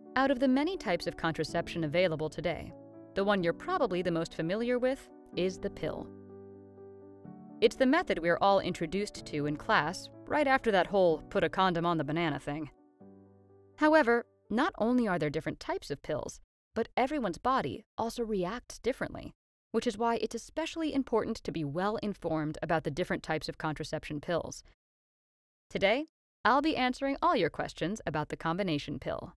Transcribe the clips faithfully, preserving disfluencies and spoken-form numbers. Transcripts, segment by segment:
Out of the many types of contraception available today, the one you're probably the most familiar with is the pill. It's the method we're all introduced to in class right after that whole put a condom on the banana thing. However, not only are there different types of pills, but everyone's body also reacts differently, which is why it's especially important to be well informed about the different types of contraception pills. Today, I'll be answering all your questions about the combination pill.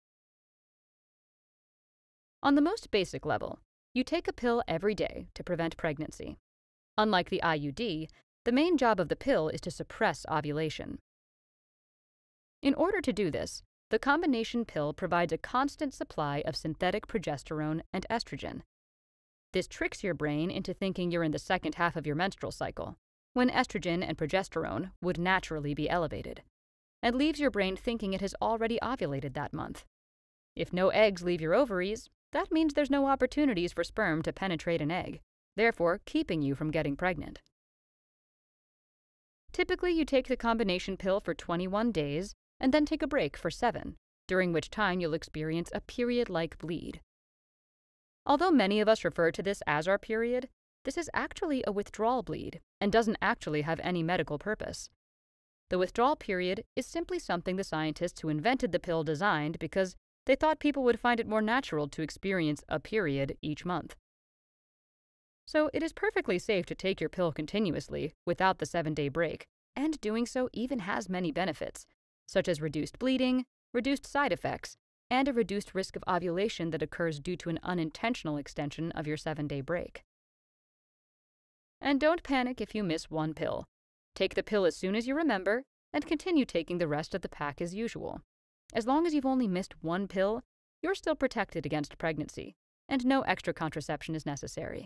On the most basic level, you take a pill every day to prevent pregnancy. Unlike the I U D, the main job of the pill is to suppress ovulation. In order to do this, the combination pill provides a constant supply of synthetic progesterone and estrogen. This tricks your brain into thinking you're in the second half of your menstrual cycle, when estrogen and progesterone would naturally be elevated, and leaves your brain thinking it has already ovulated that month. If no eggs leave your ovaries, that means there's no opportunities for sperm to penetrate an egg, therefore keeping you from getting pregnant. Typically, you take the combination pill for twenty-one days and then take a break for seven, during which time you'll experience a period-like bleed. Although many of us refer to this as our period, this is actually a withdrawal bleed and doesn't actually have any medical purpose. The withdrawal period is simply something the scientists who invented the pill designed because they thought people would find it more natural to experience a period each month. So it is perfectly safe to take your pill continuously without the seven-day break, and doing so even has many benefits, such as reduced bleeding, reduced side effects, and a reduced risk of ovulation that occurs due to an unintentional extension of your seven-day break. And don't panic if you miss one pill. Take the pill as soon as you remember, and continue taking the rest of the pack as usual. As long as you've only missed one pill, you're still protected against pregnancy, and no extra contraception is necessary.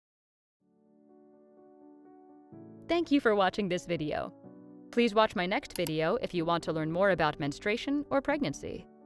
Thank you for watching this video. Please watch my next video if you want to learn more about menstruation or pregnancy.